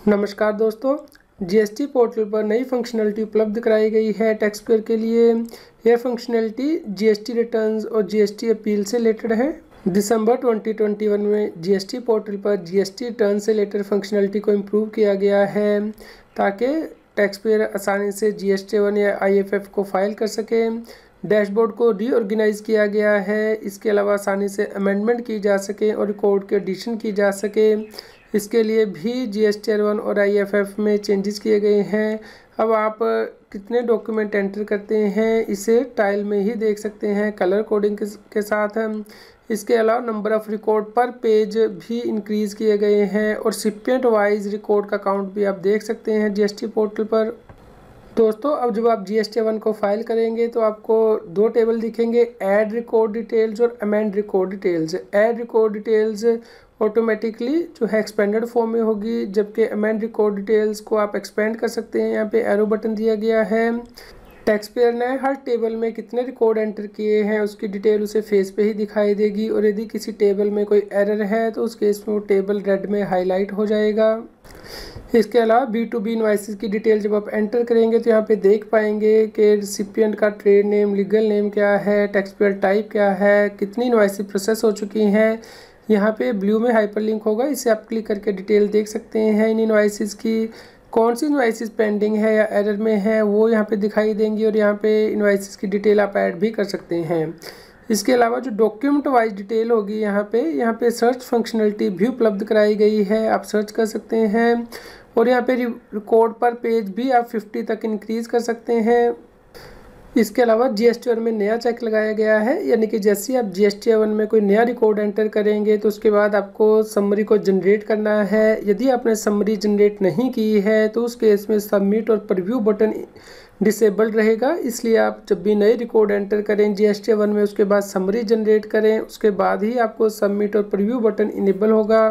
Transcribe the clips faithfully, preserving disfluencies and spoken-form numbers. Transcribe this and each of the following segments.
नमस्कार दोस्तों, GST portal पर नई फंक्शनलिटी उपलब्ध कराई गई है टैक्सपेयर के लिए। यह फंक्शनलिटी जीएसटी रिटर्न्स और जीएसटी अपील से रिलेटेड है। दिसंबर दो हज़ार इक्कीस में जीएसटी पोर्टल पर जीएसटी रिटर्न से रिलेटेड फंक्शनलिटी को इम्प्रूव किया गया है ताकि टैक्सपेयर आसानी से जीएसटी वन या आईएफएफ को फाइल कर सके। डैशबोर्ड को रीऑर्गेनाइज किया गया है। इसके अलावा आसानी से अमेंडमेंट की जा सके और रिकॉर्ड के एडिशन की जा सके। इसके लिए भी जीएसटी वन और आईएफएफ में चेंजेस किए गए हैं। अब आप कितने डॉक्यूमेंट एंटर करते हैं इसे टाइल में ही देख सकते हैं कलर कोडिंग के साथ। इसके अलावा नंबर ऑफ़ रिकॉर्ड पर पेज भी इंक्रीज़ किए गए हैं और सिपिएंट वाइज रिकॉर्ड का काउंट भी आप देख सकते हैं जीएसटी पोर्टल पर। दोस्तों, अब जब आप जीएसटी वन को फाइल करेंगे तो आपको दो टेबल दिखेंगे, ऐड रिकॉर्ड डिटेल्स और amend record details. Add record details automatically जो है एक्सपेंडेड फॉर्म में होगी, जबकि अमेंड रिकॉर्ड डिटेल्स को आप एक्सपेंड कर सकते हैं। यहाँ पे एरो बटन दिया गया है। टैक्सपेयर ने हर टेबल में कितने रिकॉर्ड एंटर किए हैं उसकी डिटेल उसे फेस पे ही दिखाई देगी, और यदि किसी टेबल में कोई एरर है तो उस केस में वो टेबल रेड में हाईलाइट हो जाएगा। इसके अलावा बी टू बी इनवॉइसेस की डिटेल जब आप एंटर करेंगे तो यहाँ पे देख पाएंगे कि रिसिपिएंट का ट्रेड नेम, लीगल नेम क्या है, टैक्सपेयर टाइप क्या है, कितनी इनवॉइसेस प्रोसेस हो चुकी हैं। यहाँ पे ब्लू में हाइपरलिंक होगा, इसे आप क्लिक करके डिटेल देख सकते हैं इन इनवॉइसेस की। कौन सी इनवॉइसेस पेंडिंग है या एरर में है वो यहाँ पे दिखाई देंगी, और यहाँ पे इनवॉइसेस की डिटेल आप ऐड भी कर सकते हैं। इसके अलावा जो डॉक्यूमेंट वाइज डिटेल होगी यहाँ पे यहाँ पे सर्च फंक्शनलिटी भी उपलब्ध कराई गई है। आप सर्च कर सकते हैं, और यहाँ पे रिकॉर्ड पर पेज भी आप पचास तक इंक्रीज़ कर सकते हैं। इसके अलावा जीएसटी वन में नया चेक लगाया गया है, यानी कि जैसे आप जीएसटी वन में कोई नया रिकॉर्ड एंटर करेंगे तो उसके बाद आपको समरी को जनरेट करना है। यदि आपने समरी जनरेट नहीं की है तो उस केस में सबमिट और प्रीव्यू बटन डिसेबल्ड रहेगा। इसलिए आप जब भी नए रिकॉर्ड एंटर करें जीएसटी वन में, उसके बाद समरी जनरेट करें, उसके बाद ही आपको सबमिट और प्रीव्यू बटन इनेबल होगा।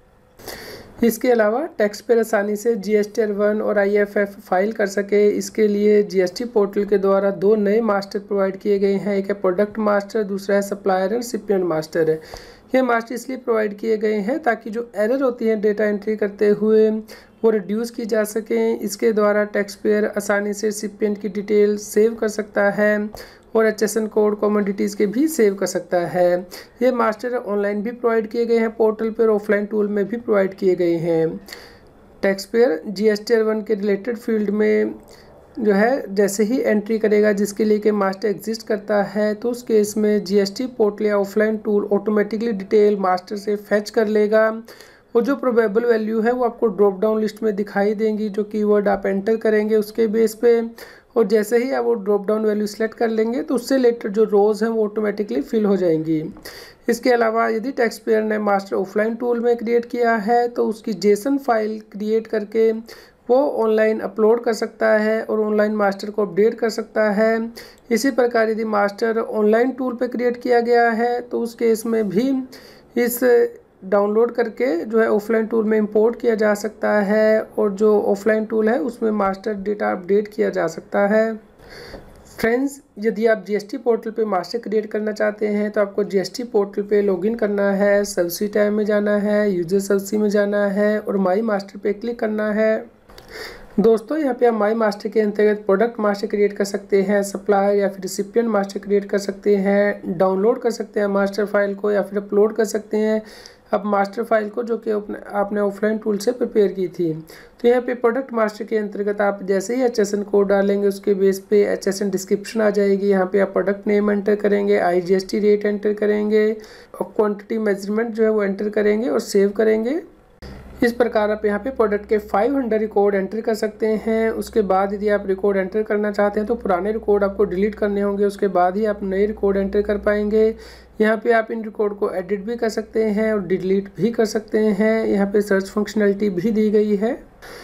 इसके अलावा टैक्सपेयर आसानी से जीएसटी वन और आईएफएफ फाइल कर सके, इसके लिए जीएसटी पोर्टल के द्वारा दो नए मास्टर प्रोवाइड किए गए हैं। एक है प्रोडक्ट मास्टर, दूसरा है सप्लायर एंड रिसिपिएंट मास्टर। ये मास्टर इसलिए प्रोवाइड किए गए हैं ताकि जो एरर होती है डेटा एंट्री करते हुए वो रिड्यूस की जा सकें। इसके द्वारा टैक्सपेयर आसानी से रिसिपिएंट की डिटेल सेव कर सकता है और एचएसएन कोड कमोडिटीज़ के भी सेव कर सकता है। ये मास्टर ऑनलाइन भी प्रोवाइड किए गए हैं पोर्टल पर, ऑफलाइन टूल में भी प्रोवाइड किए गए हैं। टैक्सपेयर जीएसटी वन के रिलेटेड फील्ड में जो है जैसे ही एंट्री करेगा जिसके लिए कि मास्टर एग्जिस्ट करता है, तो उस केस में जीएसटी पोर्टल या offline tool automatically detail master से फैच कर लेगा, और जो प्रोबेबल वैल्यू है वो आपको ड्रॉप डाउन लिस्ट में दिखाई देंगी। जो कीवर्ड आप एंटर करेंगे उसके बेस पे, और जैसे ही आप वो ड्रॉप डाउन वैल्यू सेलेक्ट कर लेंगे तो उससे रिलेटेड जो रोज हैं वो ऑटोमेटिकली फिल हो जाएंगी। इसके अलावा यदि टैक्सपेयर ने मास्टर ऑफलाइन टूल में क्रिएट किया है तो उसकी जेसन फाइल क्रिएट करके वो ऑनलाइन अपलोड कर सकता है और ऑनलाइन मास्टर को अपडेट कर सकता है। इसी प्रकार यदि मास्टर ऑनलाइन टूल पे क्रिएट किया गया है तो उस केस में भी इस डाउनलोड करके जो है ऑफलाइन टूल में इंपोर्ट किया जा सकता है, और जो ऑफलाइन टूल है उसमें मास्टर डेटा अपडेट किया जा सकता है। फ्रेंड्स, यदि आप जीएसटी पोर्टल पे मास्टर क्रिएट करना चाहते हैं तो आपको जीएसटी पोर्टल पे लॉगिन करना है, सबसी टैब में जाना है, यूजर सबसी में जाना है और माई मास्टर पे क्लिक करना है। दोस्तों, यहाँ पे आप माई मास्टर के अंतर्गत प्रोडक्ट मास्टर क्रिएट कर सकते हैं, सप्लायर या फिर रिसिपिएंट मास्टर क्रिएट कर सकते हैं, डाउनलोड कर सकते हैं मास्टर फाइल को या फिर अपलोड कर सकते हैं अब मास्टर फाइल को जो कि आपने ऑफलाइन टूल से प्रिपेयर की थी। तो यहाँ पे प्रोडक्ट मास्टर के अंतर्गत आप जैसे ही एचएसएन कोड डालेंगे उसके बेस पे एचएसएन डिस्क्रिप्शन आ जाएगी। यहाँ पे आप प्रोडक्ट नेम एंटर करेंगे, आईजीएसटी रेट एंटर करेंगे और क्वांटिटी मेजरमेंट जो है वो एंटर करेंगे और सेव करेंगे। इस प्रकार आप यहाँ पे प्रोडक्ट के पाँच सौ रिकॉर्ड एंटर कर सकते हैं। उसके बाद यदि आप रिकॉर्ड एंटर करना चाहते हैं तो पुराने रिकॉर्ड आपको डिलीट करने होंगे, उसके बाद ही आप नए रिकॉर्ड एंटर कर पाएंगे। यहाँ पे आप इन रिकॉर्ड को एडिट भी कर सकते हैं और डिलीट भी कर सकते हैं। यहाँ पे सर्च फंक्शनलिटी भी दी गई है।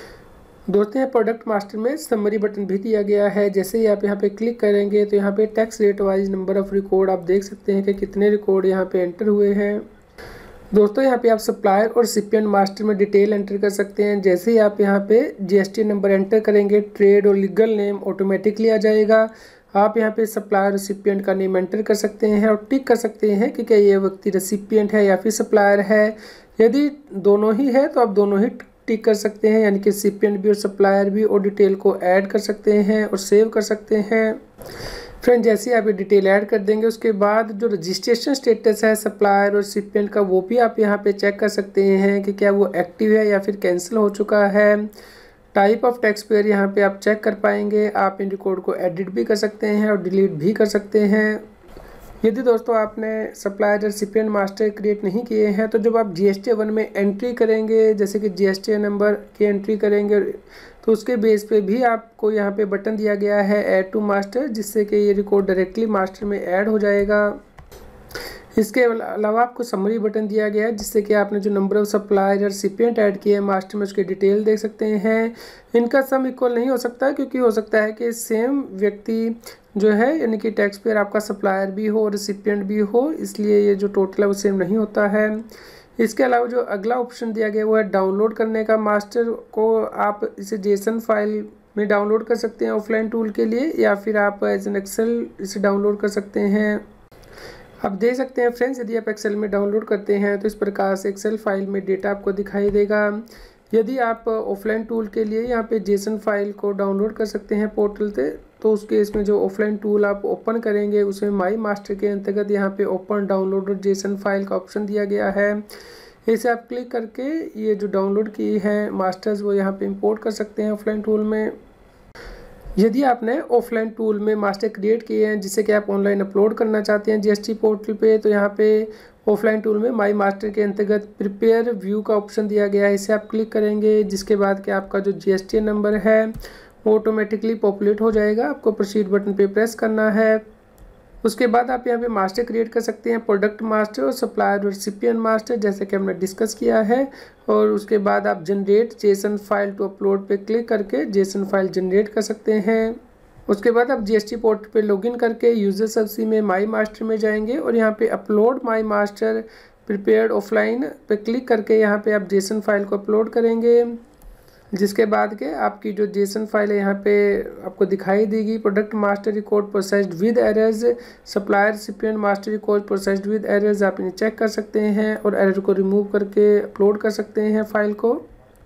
दोस्तों, यहाँ प्रोडक्ट मास्टर में समरी बटन भी दिया गया है। जैसे ही आप यहाँ पे क्लिक करेंगे तो यहाँ पे tax rate wise number of record आप देख सकते हैं कि कितने रिकॉर्ड यहाँ पे एंटर हुए हैं। दोस्तों, यहाँ पे आप सप्लायर और रिसिपिएंट मास्टर में डिटेल एंटर कर सकते हैं। जैसे ही आप यहाँ पे जीएसटी नंबर एंटर करेंगे ट्रेड और लीगल नेम ऑटोमेटिकली आ जाएगा। आप यहाँ पे सप्लायर रिसिपिएंट का नेम एंटर कर सकते हैं और टिक कर सकते हैं कि क्या ये व्यक्ति रिसिपिएंट है या फिर सप्लायर है। यदि दोनों ही है तो आप दोनों ही टिक कर सकते हैं, यानी कि रिसिपिएंट भी और सप्लायर भी, और डिटेल को ऐड कर सकते हैं और सेव कर सकते हैं। फ्रेंड जैसे ही आप ये डिटेल ऐड कर देंगे उसके बाद जो रजिस्ट्रेशन स्टेटस है सप्लायर और रिसिपिएंट का वो भी आप यहाँ पे चेक कर सकते हैं कि क्या वो एक्टिव है या फिर कैंसिल हो चुका है। टाइप ऑफ टैक्स पेयर यहाँ पे आप चेक कर पाएंगे। आप इन रिकॉर्ड को एडिट भी कर सकते हैं और डिलीट भी कर सकते हैं। यदि दोस्तों आपने सप्लायर रिसिपिएंट मास्टर क्रिएट नहीं किए हैं तो जब आप जी एस टी वन में एंट्री करेंगे, जैसे कि जी एस टी नंबर की एंट्री करेंगे, तो उसके बेस पे भी आपको यहाँ पे बटन दिया गया है ऐड टू मास्टर, जिससे कि ये रिकॉर्ड डायरेक्टली मास्टर में ऐड हो जाएगा। इसके अलावा आपको समरी बटन दिया गया है, जिससे कि आपने जो number of supplier recipient add किए हैं मास्टर में उसकी डिटेल देख सकते हैं। इनका सम इक्वल नहीं हो सकता, क्योंकि हो सकता है कि सेम व्यक्ति जो है यानी कि टैक्स पेयर आपका सप्लायर भी हो और रिसिपिएंट भी हो, इसलिए ये जो टोटल है वो सेम नहीं होता है। इसके अलावा जो अगला ऑप्शन दिया गया वो है डाउनलोड करने का। मास्टर को आप इसे जेसन फाइल में डाउनलोड कर सकते हैं ऑफलाइन टूल के लिए, या फिर आप एज एन एक्सेल इसे डाउनलोड कर सकते हैं। आप देख सकते हैं फ्रेंड्स, यदि आप एक्सेल में डाउनलोड करते हैं तो इस प्रकार से एक्सेल फाइल में डेटा आपको दिखाई देगा। यदि आप ऑफलाइन टूल के लिए यहाँ पे जेसन फाइल को डाउनलोड कर सकते हैं पोर्टल से, तो उस केस में जो ऑफलाइन टूल आप ओपन करेंगे उसमें माई मास्टर के अंतर्गत यहाँ पे ओपन डाउनलोड और जेसन फाइल का ऑप्शन दिया गया है। इसे आप क्लिक करके ये जो डाउनलोड की है मास्टर्स वो यहाँ पे इंपोर्ट कर सकते हैं ऑफलाइन टूल में। यदि आपने ऑफलाइन टूल में मास्टर क्रिएट किए हैं जिससे कि आप ऑनलाइन अपलोड करना चाहते हैं जीएसटी पोर्टल पे, तो यहाँ पे ऑफलाइन टूल में माई मास्टर के अंतर्गत प्रिपेयर व्यू का ऑप्शन दिया गया है। इसे आप क्लिक करेंगे, जिसके बाद कि आपका जो जीएसटी नंबर है वो ऑटोमेटिकली पॉपुलेट हो जाएगा। आपको प्रोसीड बटन पे प्रेस करना है। उसके बाद आप यहाँ पे मास्टर क्रिएट कर सकते हैं, प्रोडक्ट मास्टर और सप्लायर और रिसिपिएंट मास्टर, जैसे कि हमने डिस्कस किया है। और उसके बाद आप generate JSON file to upload पे क्लिक करके जेसन फाइल जनरेट कर सकते हैं। उसके बाद आप जीएसटी पोर्टल पे लॉगिन करके यूजर सबसी में माई मास्टर में जाएंगे और यहाँ पे upload my master prepared offline पे क्लिक करके यहाँ पे आप जेसन फाइल को अपलोड करेंगे, जिसके बाद के आपकी जो जेसन फाइल है यहाँ पे आपको दिखाई देगी। Product master record processed with errors, supplier recipient master record processed with errors, आप इन्हें चेक कर सकते हैं और एरर को रिमूव करके अपलोड कर सकते हैं फाइल को।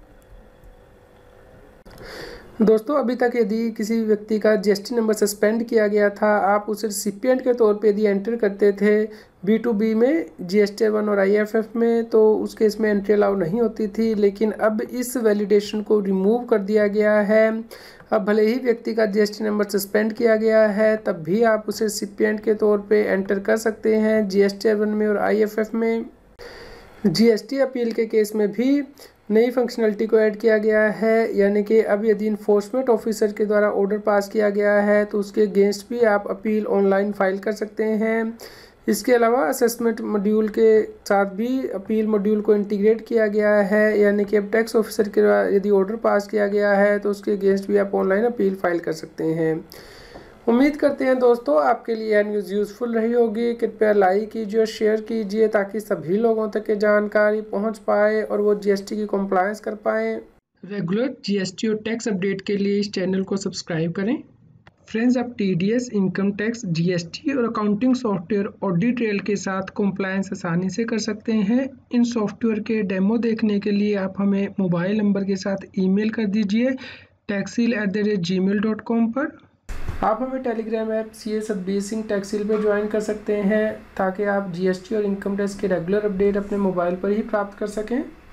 दोस्तों अभी तक यदि किसी व्यक्ति का जीएसटी नंबर सस्पेंड किया गया था, आप उसे रिसिपिएंट के तौर पे यदि एंटर करते थे बी टू बी में जीएसटी वन और आईएफएफ में, तो उस केस में एंट्री अलाउ नहीं होती थी। लेकिन अब इस वैलिडेशन को रिमूव कर दिया गया है। अब भले ही व्यक्ति का जीएसटी नंबर सस्पेंड किया गया है, तब भी आप उसे रिसिपिएंट के तौर पे एंटर कर सकते हैं जीएसटी वन में और आईएफएफ में। जीएसटी अपील के केस में भी नई फंक्शनलिटी को ऐड किया गया है, यानी कि अब यदि इन्फोर्समेंट ऑफिसर के द्वारा ऑर्डर पास किया गया है तो उसके अगेंस्ट भी आप अपील ऑनलाइन फाइल कर सकते हैं। इसके अलावा असेसमेंट मॉड्यूल के साथ भी अपील मॉड्यूल को इंटीग्रेट किया गया है, यानी कि अब टैक्स ऑफिसर के द्वारा यदि ऑर्डर पास किया गया है तो उसके अगेंस्ट भी आप ऑनलाइन अपील फाइल कर सकते हैं। उम्मीद करते हैं दोस्तों आपके लिए यह न्यूज़ यूज़फुल रही होगी। कृपया लाइक कीजिए और शेयर कीजिए ताकि सभी लोगों तक ये जानकारी पहुंच पाए और वो जीएसटी की कंप्लायंस कर पाएँ। रेगुलर जीएसटी और टैक्स अपडेट के लिए इस चैनल को सब्सक्राइब करें। फ्रेंड्स, आप टीडीएस, इनकम टैक्स, जीएसटी और अकाउंटिंग सॉफ्टवेयर ऑडिट ट्रेल के साथ कंप्लायंस आसानी से कर सकते हैं। इन सॉफ्टवेयर के डेमो देखने के लिए आप हमें मोबाइल नंबर के साथ ईमेल कर दीजिए टैक्सील at the rate G mail dot com पर। आप हमें Telegram app C A Satbir Singh टैक्सील पर ज्वाइन कर सकते हैं ताकि आप जीएसटी और इनकम टैक्स के रेगुलर अपडेट अपने मोबाइल पर ही प्राप्त कर सकें।